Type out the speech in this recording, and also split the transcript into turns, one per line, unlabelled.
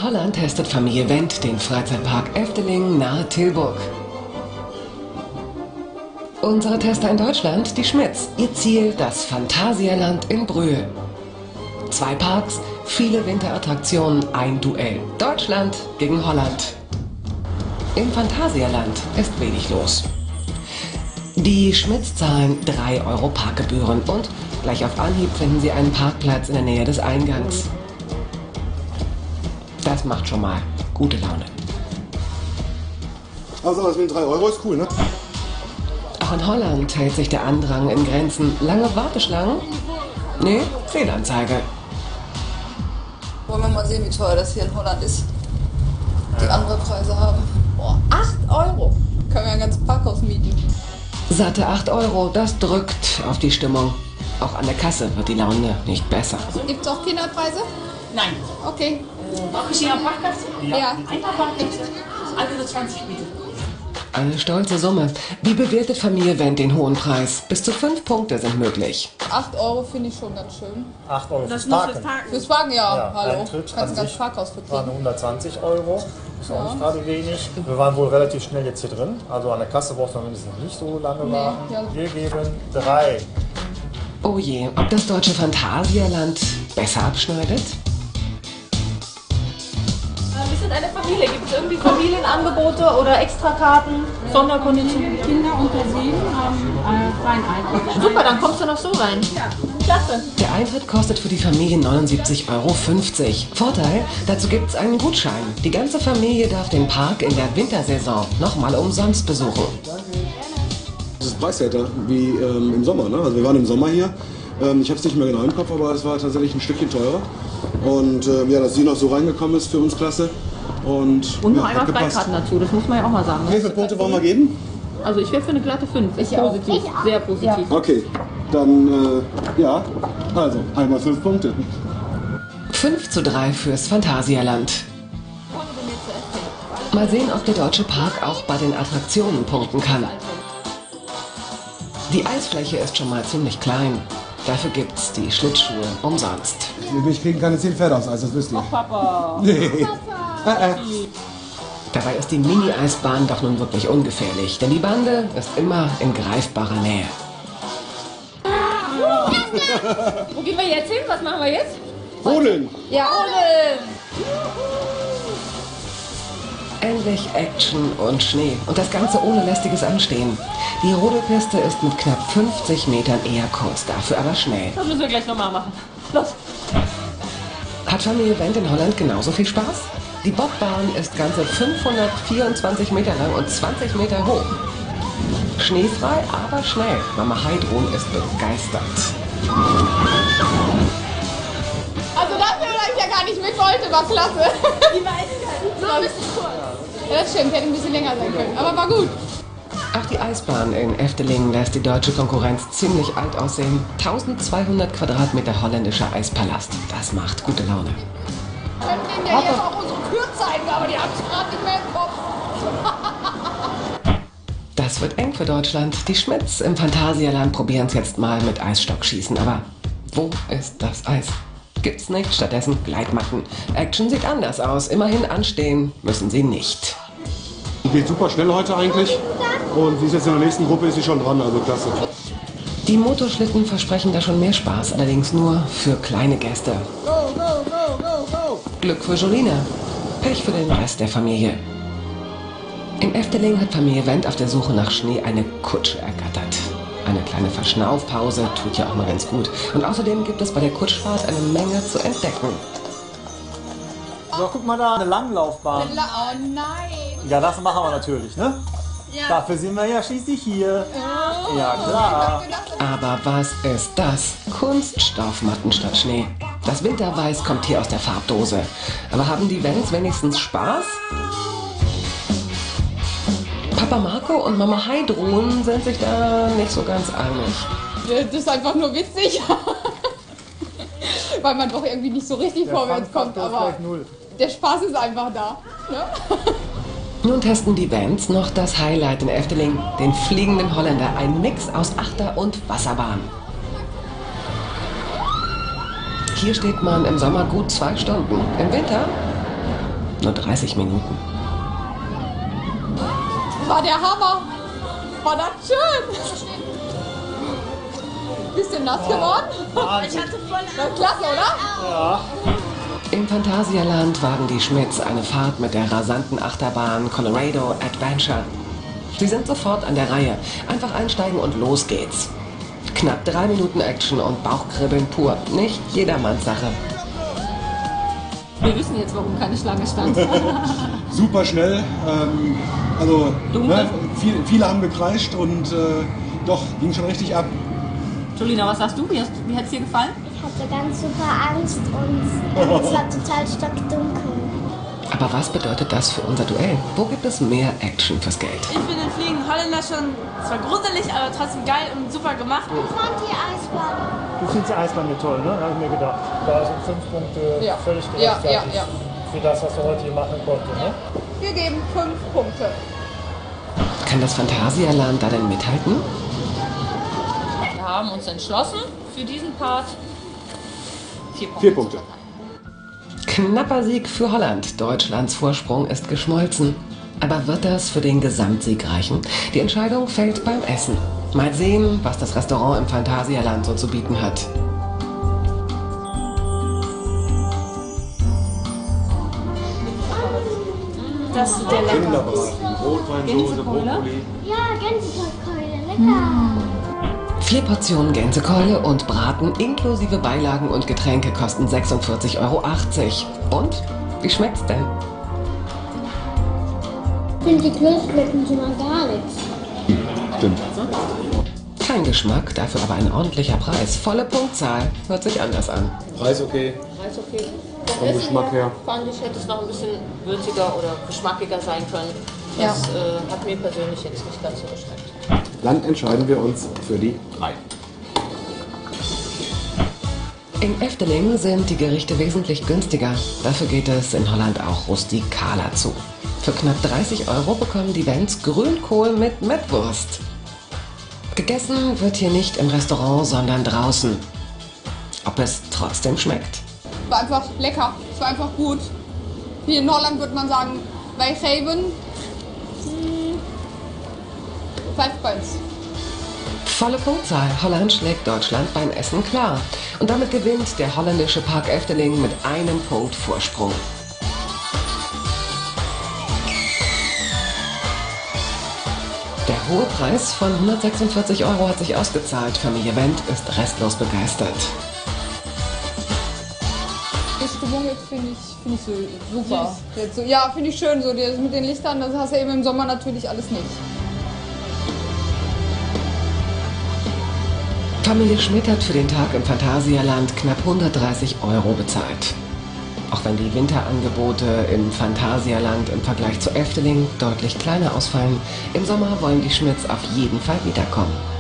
Holland testet Familie Wendt den Freizeitpark Efteling nahe Tilburg. Unsere Tester in Deutschland, die Schmitz. Ihr Ziel, das Phantasialand in Brühl. 2 Parks, viele Winterattraktionen, ein Duell. Deutschland gegen Holland. Im Phantasialand ist wenig los. Die Schmitz zahlen 3 Euro Parkgebühren und gleich auf Anhieb finden Sie einen Parkplatz in der Nähe des Eingangs. Das macht schon mal gute Laune.
Also das mit 3 Euro ist cool, ne?
Auch in Holland hält sich der Andrang in Grenzen. Lange Warteschlangen? Nee, Fehlanzeige.
Wollen wir mal sehen, wie teuer das hier in Holland ist. Die andere Preise haben. Boah, 8 Euro. Können wir ein ganzes Parkhaus mieten.
Satte 8 Euro, das drückt auf die Stimmung. Auch an der Kasse wird die Laune nicht besser.
Gibt es auch Kinderpreise?
Nein.
Okay.
Auch ist hier am Parkplatz?
Ja.
Ein Parkplatz. Alle 20 bitte.
Eine stolze Summe. Wie bewertet Familie Wendt den hohen Preis? Bis zu 5 Punkte sind möglich.
8 Euro finde ich schon ganz schön.
8 Euro
Das
fürs
muss
Parken.
das Parken.
Fürs Parken, ja. Hallo.
Eintritt
Kannst
an
ein ganzes
sich
Parkhaus für
waren
kriegen.
120 Euro. Ist auch nicht gerade wenig. Wir waren wohl relativ schnell jetzt hier drin. Also an der Kasse braucht man mindestens nicht so lange warten.
ja.
Wir geben 3.
Oh je, ob das deutsche Phantasialand besser abschneidet?
Wir sind eine Familie. Gibt es irgendwie Familienangebote oder Extrakarten, Sonderkonditionen?
Kinder unter 7 haben freien Eintritt.
Super, dann kommst du noch so rein. Ja. Klasse.
Der Eintritt kostet für die Familie 79,50 Euro. Vorteil, dazu gibt es einen Gutschein. Die ganze Familie darf den Park in der Wintersaison nochmal umsonst besuchen.
Das ist preiswerter wie im Sommer, ne? Also wir waren im Sommer hier. Ich habe es nicht mehr genau im Kopf, aber es war tatsächlich ein Stückchen teurer. Und ja, dass sie noch so reingekommen ist, für uns klasse. Und
Und noch
ja,
einmal
hat gepasst.
Freikarten dazu, das muss man ja auch mal sagen.
Wie viele Punkte wollen wir geben?
Also ich wäre für eine glatte 5. Ich positiv, sehr positiv.
Okay, dann ja, also einmal 5 Punkte.
5:3 fürs Phantasialand. Mal sehen, ob der deutsche Park auch bei den Attraktionen punkten kann. Die Eisfläche ist schon mal ziemlich klein. Dafür gibt's die Schlittschuhe umsonst.
Mich kriegen keine 10 Pferde aufs Eis, das wisst ihr.
Papa.
Nee.
Dabei ist die Mini-Eisbahn doch nun wirklich ungefährlich, denn die Bande ist immer in greifbarer Nähe.
Wo gehen wir jetzt hin? Was machen wir jetzt?
Rodeln!
Ja,
Endlich Action und Schnee und das Ganze ohne lästiges Anstehen. Die Rodelpiste ist mit knapp 50 Metern eher kurz, dafür aber schnell.
Das müssen wir gleich nochmal machen. Los.
Hat Familie Wendt in Holland genauso viel Spaß? Die Bobbahn ist ganze 524 Meter lang und 20 Meter hoch. Schneefrei, aber schnell. Mama Heidrun ist begeistert.
Also dafür, dass ich ja gar nicht mit wollte, war klasse.
Die Weißigkeit. So ein bisschen kurz.
Ja, das stimmt, hätte ein bisschen länger sein können, aber war gut.
Auch die Eisbahn in Efteling lässt die deutsche Konkurrenz ziemlich alt aussehen. 1200 Quadratmeter holländischer Eispalast. Das macht gute Laune.
Wir können denen ja jetzt auch unsere Kür zeigen, aber die haben es gerade nicht mehr im Kopf.
Das wird eng für Deutschland. Die Schmitz im Phantasialand probieren es jetzt mal mit Eisstockschießen. Aber wo ist das Eis? Gibt's nicht, stattdessen Gleitmatten. Action sieht anders aus. Immerhin anstehen müssen sie nicht.
Geht super schnell heute eigentlich. Und sie ist jetzt in der nächsten Gruppe, ist sie schon dran, also klasse.
Die Motorschlitten versprechen da schon mehr Spaß, allerdings nur für kleine Gäste.
Go, go, go, go, go!
Glück für Jolina, Pech für den Rest der Familie. In Efteling hat Familie Wendt auf der Suche nach Schnee eine Kutsche ergattert. Eine kleine Verschnaufpause tut ja auch mal ganz gut. Und außerdem gibt es bei der Kutschfahrt eine Menge zu entdecken.
So, guck mal da, eine Langlaufbahn.
Oh nein.
Ja, das machen wir natürlich, ne? Ja. Dafür sind wir ja schließlich hier. Ja, klar.
Aber was ist das? Kunststoffmatten statt Schnee. Das Winterweiß kommt hier aus der Farbdose. Aber haben die Wends wenigstens Spaß? Papa Marco und Mama Heidrun sind sich da nicht so ganz einig.
Das ist einfach nur witzig. Weil man doch irgendwie nicht so richtig vorwärts kommt. Aber der Spaß ist einfach da. Ne?
Nun testen die Vans noch das Highlight in Efteling, den fliegenden Holländer, ein Mix aus Achter- und Wasserbahn. Hier steht man im Sommer gut 2 Stunden. Im Winter Nur 30 Minuten.
War der Hammer. War das schön. Bisschen nass geworden?
Wahnsinn.
War klasse, oder?
Ja.
Im Phantasialand wagen die Schmidts eine Fahrt mit der rasanten Achterbahn Colorado Adventure. Sie sind sofort an der Reihe. Einfach einsteigen und los geht's. Knapp 3 Minuten Action und Bauchkribbeln pur. Nicht jedermanns Sache.
Wir wissen jetzt, warum keine Schlange stand.
Super schnell. Also ne, viele haben gekreischt und doch, ging schon richtig ab.
Julina, was sagst du? Wie hat es dir gefallen?
Ich hatte ganz super Angst und es war total stockdunkel.
Aber was bedeutet das für unser Duell? Wo gibt es mehr Action fürs Geld?
Ich finde den fliegenden Holländer schon zwar gruselig, aber trotzdem geil und super gemacht.
Ich fand die Eisbahn.
Du findest die Eisbahn hier toll, ne? Da habe ich mir gedacht. Da sind 5 Punkte
Ja.
völlig
Ja,
gerechtfertigt
ja.
für das, was wir heute hier machen konnten. Ne?
Wir geben 5 Punkte.
Kann das Phantasialand da denn mithalten?
Wir haben uns entschlossen für diesen Part 4 Punkte.
4 Punkte.
Knapper Sieg für Holland. Deutschlands Vorsprung ist geschmolzen. Aber wird das für den Gesamtsieg reichen? Die Entscheidung fällt beim Essen. Mal sehen, was das Restaurant im Phantasialand so zu bieten hat.
Das ist der lecker.
Kinderbraten, Rotweinsoße, Brokkoli.
Ja, Gänsekeule, lecker.
4 Portionen Gänsekeule und Braten inklusive Beilagen und Getränke kosten 46,80 €. Und? Wie schmeckt's denn?
Ich finde die Grillschmecken schon mal gar nichts.
Stimmt.
Kein Geschmack, dafür aber ein ordentlicher Preis. Volle Punktzahl. Hört sich anders an.
Preis okay.
Ist okay.
Vom Geschmack her.
Fand ich, hätte es noch ein bisschen würziger oder geschmackiger sein können. Das hat mir persönlich jetzt nicht ganz so geschmeckt.
Dann entscheiden wir uns für die 3.
In Efteling sind die Gerichte wesentlich günstiger. Dafür geht es in Holland auch rustikaler zu. Für knapp 30 € bekommen die Wens Grünkohl mit Mettwurst. Gegessen wird hier nicht im Restaurant, sondern draußen. Ob es trotzdem schmeckt?
War einfach lecker. Es war einfach gut. Hier in Holland würde man sagen, wij geven 5 Points.
Volle Punktzahl. Holland schlägt Deutschland beim Essen klar. Und damit gewinnt der holländische Park Efteling mit 1 Punkt Vorsprung. Der hohe Preis von 146 € hat sich ausgezahlt. Familie Wendt ist restlos begeistert.
Die Stimmung jetzt finde ich so super. Jetzt so, ja, finde ich schön so. Das mit den Lichtern, das hast du eben im Sommer natürlich alles nicht.
Familie Schmidt hat für den Tag im Phantasialand knapp 130 € bezahlt. Auch wenn die Winterangebote im Phantasialand im Vergleich zu Efteling deutlich kleiner ausfallen, im Sommer wollen die Schmidts auf jeden Fall wiederkommen.